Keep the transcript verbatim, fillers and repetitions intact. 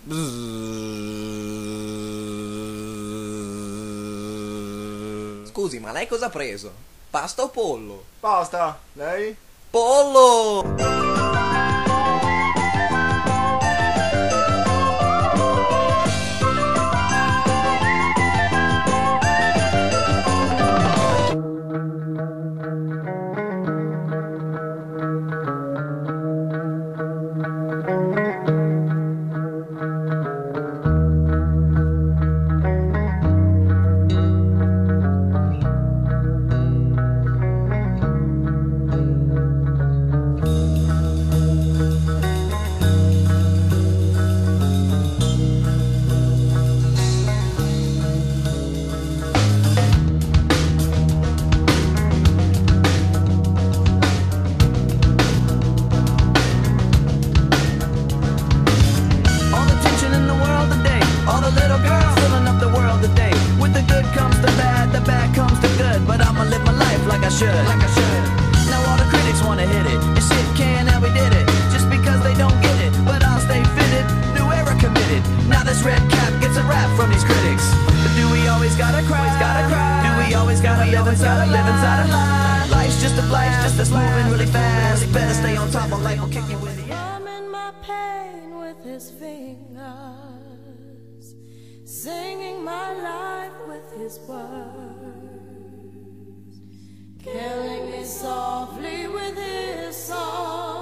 Scusi, ma lei cosa ha preso? Pasta o pollo? Pasta, lei? Pollo! Should. Like I should. Now all the critics wanna hit it. And shit can, and we did it. Just because they don't get it. But I'll stay fitted. New era committed. Now this red cap gets a rap from these critics. But do we always gotta cry? Gotta cry. Do we always gotta live inside, live inside a lie? Life's just a blast, just that's moving really fast. Better stay on top of life, will kick you with it. I'm in my pain with his fingers, singing my life with his words, killing me softly with his song.